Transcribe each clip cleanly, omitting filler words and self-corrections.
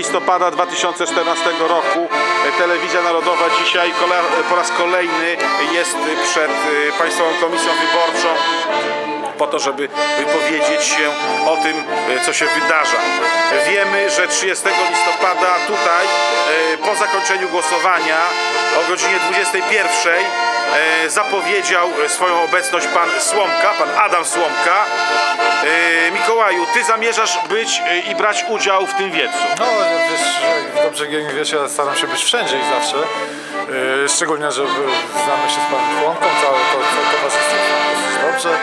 listopada 2014 roku Telewizja Narodowa dzisiaj po raz kolejny jest przed Państwową Komisją Wyborczą po to, żeby wypowiedzieć się o tym, co się wydarza. Wiemy, że 30 listopada tutaj po zakończeniu głosowania o godzinie 21 zapowiedział swoją obecność pan Słomka, pan Adam Słomka. Mikołaju, ty zamierzasz być i brać udział w tym wiecu? No, wiesz, dobrze wiesz, ja staram się być wszędzie i zawsze. Szczególnie, że znamy się z panem Słomką, całe towarzystwo dosyć dobrze.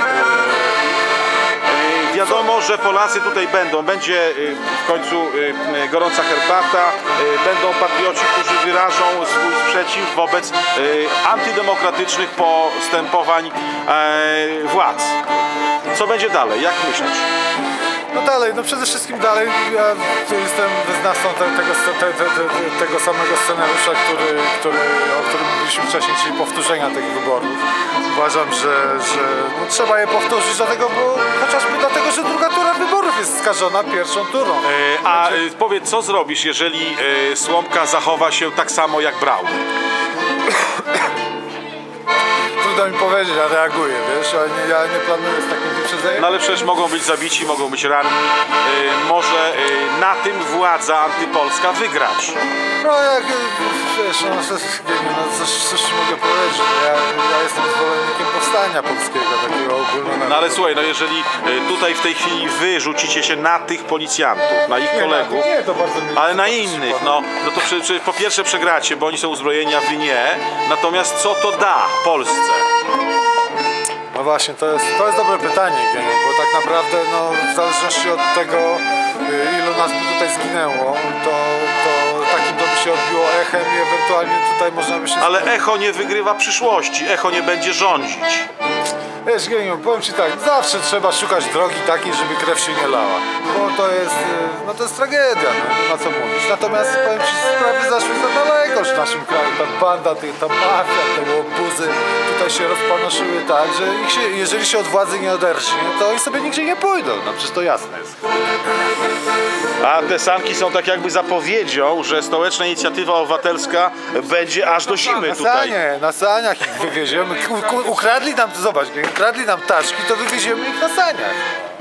Wiadomo, że Polacy tutaj będą. Będzie w końcu gorąca herbata, będą patrioci, którzy wyrażą swój sprzeciw wobec antydemokratycznych postępowań władz. Co będzie dalej? Jak myślisz? No dalej, no przede wszystkim dalej ja jestem wyznawcą tego samego scenariusza, o którym mówiliśmy wcześniej, czyli powtórzenia tych wyborów. Uważam, że no, trzeba je powtórzyć, chociażby dlatego, że druga tura wyborów jest skażona pierwszą turą. Powiedz, co zrobisz, jeżeli Słomka zachowa się tak samo jak Braun? Trudno mi powiedzieć, ja reaguję, wiesz, ja nie planuję z takim wyprzedzeniem. No ale przecież mogą być zabici, mogą być ranni. Może na tym władza antypolska wygrać. No jak, wiesz, coś ci mogę powiedzieć. Ja jestem zwolennikiem powstania polskiego, takiego ogólnego. No ale słuchaj, no jeżeli tutaj w tej chwili wy rzucicie się na tych policjantów, na ich kolegów, to bardzo ale na innych, no to po pierwsze przegracie, bo oni są uzbrojeni, a wy nie. Natomiast co to da Polsce? No właśnie, to jest dobre pytanie, bo tak naprawdę no, w zależności od tego, ilu nas by tutaj zginęło, to takim to by się odbiło echem i ewentualnie tutaj można by się... Ale echo nie wygrywa przyszłości, echo nie będzie rządzić. Wiesz, Geniu, powiem ci tak, zawsze trzeba szukać drogi takiej, żeby krew się nie lała, bo to jest tragedia, no, nie ma co mówić. Natomiast powiem ci, sprawy zaszły za daleko już w naszym kraju, ta banda, ta mafia, te łobuzy tutaj się rozpanoszyły tak, że jeżeli się od władzy nie oderżnie, to oni sobie nigdzie nie pójdą, no przecież to jasne jest. A te sanki są tak jakby zapowiedzią, że Stołeczna Inicjatywa Obywatelska będzie aż do zimy tutaj. Na saniach ich wywieziemy, ukradli nam, zobacz, ukradli nam taczki, to wywieziemy ich na saniach.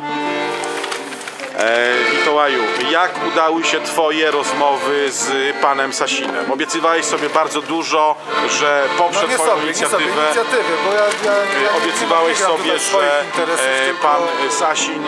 Mikołaju, jak udały się twoje rozmowy z panem Sasinem? Obiecywałeś sobie bardzo dużo, że poprze twoją inicjatywę. Bo ja obiecywałeś sobie, że pan Sasin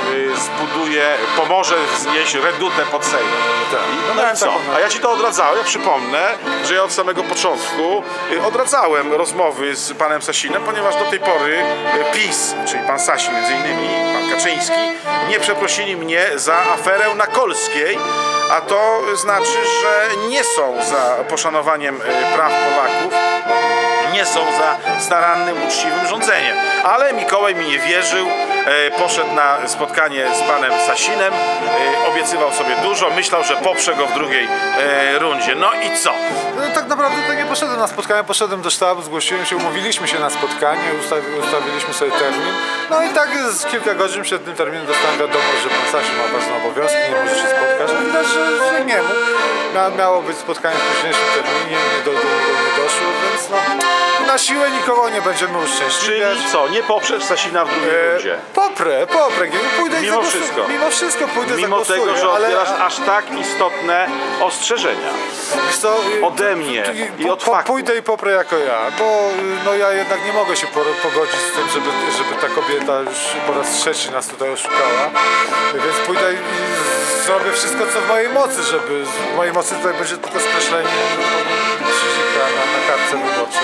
pomoże wznieść redutę pod Sejmem. No i co? A ja ci to odradzałem. Ja przypomnę, że ja od samego początku odradzałem rozmowy z panem Sasinem, ponieważ do tej pory PiS, czyli pan Sasin między innymi, pan Kaczyński, nie przeprosili mnie za aferę na Kolskiej, a to znaczy, że nie są za poszanowaniem praw Polaków, nie są za starannym, uczciwym rządzeniem. Ale Mikołaj mi nie wierzył, poszedł na spotkanie z panem Sasinem, obiecywał sobie dużo, myślał, że poprze go w drugiej rundzie. No i co? No, tak naprawdę to nie poszedłem na spotkanie, poszedłem do sztabu, zgłosiłem się, umówiliśmy się na spotkanie, ustawiliśmy sobie termin. No i tak z kilka godzin przed tym terminem dostałem wiadomość, że pan Sasin ma ważne obowiązki, nie może się spotkać. No widać, że nie mógł. Miało być spotkanie w późniejszym terminie, do niego nie doszło, więc no, na siłę nikogo nie będziemy uszczęśliwiać. Czyli co, nie poprzesz Sasina w drugiej rundzie? Poprę, pójdę mimo wszystko. Mimo wszystko pójdę, mimo tego, że odbierasz aż tak istotne ostrzeżenia. Wiesz co, ode mnie i od faktu. Pójdę i poprę jako ja, bo no, ja jednak nie mogę się pogodzić z tym, żeby ta kobieta już po raz trzeci nas tutaj oszukała. Więc pójdę i zrobię wszystko, co w mojej mocy, żeby w mojej mocy tutaj będzie tylko skreślenie krzyżyka na kartce wyborczej.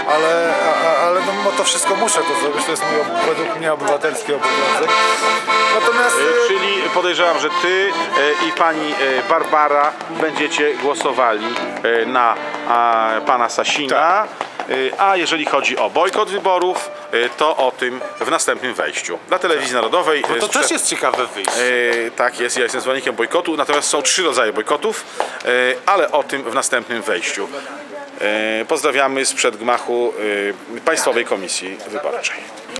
Ale no, mimo to wszystko muszę to zrobić, to jest według mnie obywatelski obowiązek. Natomiast... Czyli podejrzewam, że ty i pani Barbara będziecie głosowali na pana Sasina. A jeżeli chodzi o bojkot wyborów, to o tym w następnym wejściu. Dla Telewizji Narodowej... No to też jest ciekawe wyjście. Tak jest, ja jestem zwolennikiem bojkotu, natomiast są 3 rodzaje bojkotów, ale o tym w następnym wejściu. Pozdrawiamy sprzed gmachu Państwowej Komisji Wyborczej.